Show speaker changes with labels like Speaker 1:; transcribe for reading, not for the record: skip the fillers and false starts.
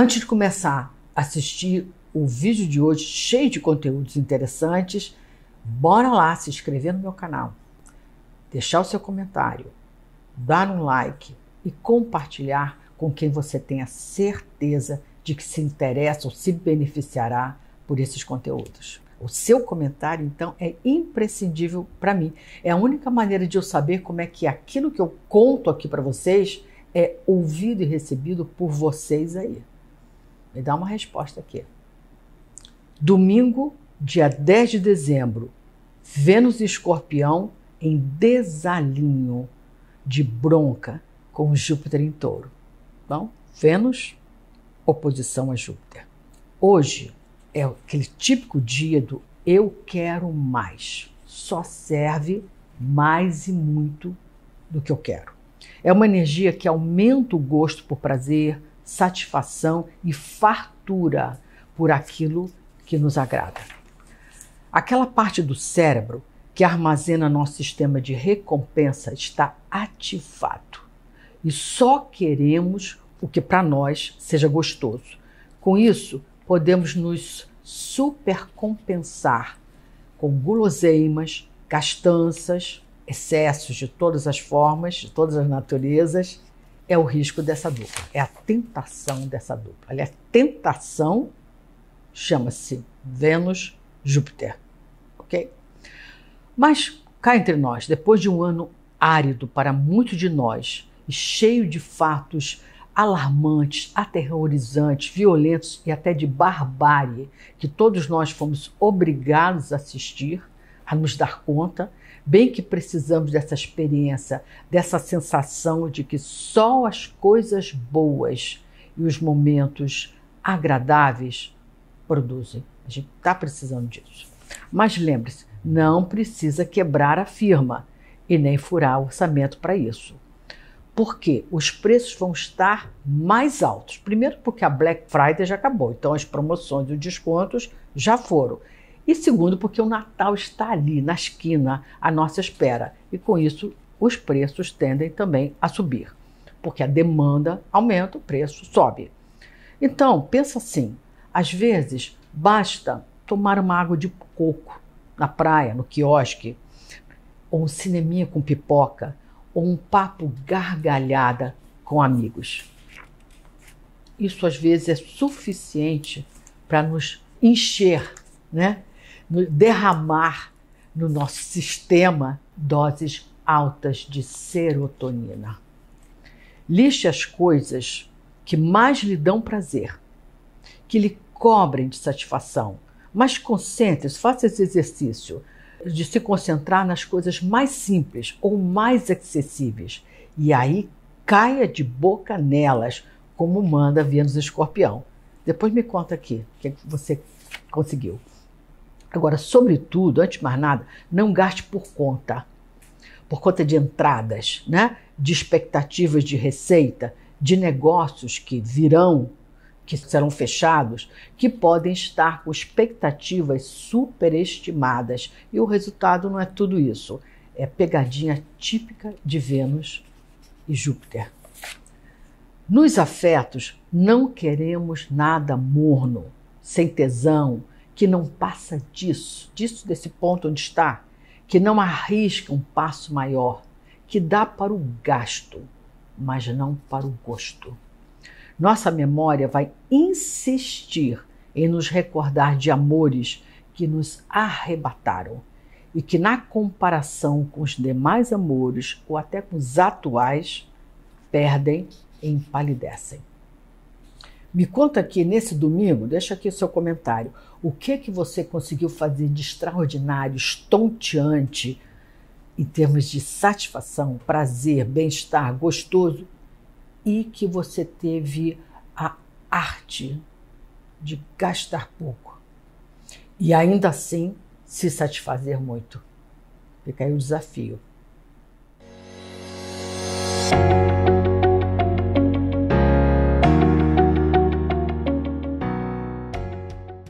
Speaker 1: Antes de começar a assistir o vídeo de hoje, cheio de conteúdos interessantes, bora lá se inscrever no meu canal, deixar o seu comentário, dar um like e compartilhar com quem você tenha certeza de que se interessa ou se beneficiará por esses conteúdos. O seu comentário, então, é imprescindível para mim. É a única maneira de eu saber como é que aquilo que eu conto aqui para vocês é ouvido e recebido por vocês aí. Me dá uma resposta aqui. Domingo, dia 10 de dezembro, Vênus e Escorpião em desalinho de bronca com Júpiter em Touro. Bom, Vênus, oposição a Júpiter. Hoje é aquele típico dia do eu quero mais. Só serve mais e muito do que eu quero. É uma energia que aumenta o gosto por prazer, satisfação e fartura por aquilo que nos agrada. Aquela parte do cérebro que armazena nosso sistema de recompensa está ativado. E só queremos o que para nós seja gostoso. Com isso, podemos nos supercompensar com guloseimas, gastanças, excessos de todas as formas, de todas as naturezas. É o risco dessa dupla, é a tentação dessa dupla. Aliás, tentação chama-se Vênus-Júpiter, ok? Mas, cá entre nós, depois de um ano árido para muitos de nós e cheio de fatos alarmantes, aterrorizantes, violentos e até de barbárie, que todos nós fomos obrigados a assistir, a nos dar conta, bem que precisamos dessa experiência, dessa sensação de que só as coisas boas e os momentos agradáveis produzem. A gente está precisando disso. Mas lembre-se, não precisa quebrar a firma e nem furar o orçamento para isso. Porque os preços vão estar mais altos. Primeiro, porque a Black Friday já acabou, então as promoções e os descontos já foram. E segundo, porque o Natal está ali, na esquina, à nossa espera. E com isso, os preços tendem também a subir. Porque a demanda aumenta, o preço sobe. Então, pensa assim, às vezes basta tomar uma água de coco na praia, no quiosque, ou um cineminha com pipoca, ou um papo gargalhada com amigos. Isso às vezes é suficiente para nos encher, né? Derramar no nosso sistema doses altas de serotonina. Lixe as coisas que mais lhe dão prazer, que lhe cobrem de satisfação, mas concentre-se, faça esse exercício de se concentrar nas coisas mais simples ou mais acessíveis. E aí caia de boca nelas, como manda Vênus e Escorpião. Depois me conta aqui o que você conseguiu. Agora, sobretudo, antes de mais nada, não gaste por conta de entradas, né? De expectativas de receita, de negócios que virão, que serão fechados, que podem estar com expectativas superestimadas. E o resultado não é tudo isso. É pegadinha típica de Vênus e Júpiter. Nos afetos, não queremos nada morno, sem tesão, que não passa desse ponto onde está, que não arrisca um passo maior, que dá para o gasto, mas não para o gosto. Nossa memória vai insistir em nos recordar de amores que nos arrebataram e que, na comparação com os demais amores ou até com os atuais, perdem e empalidecem. Me conta aqui nesse domingo, deixa aqui o seu comentário, o que você conseguiu fazer de extraordinário, estonteante, em termos de satisfação, prazer, bem-estar, gostoso, e que você teve a arte de gastar pouco e ainda assim se satisfazer muito. Fica aí o desafio.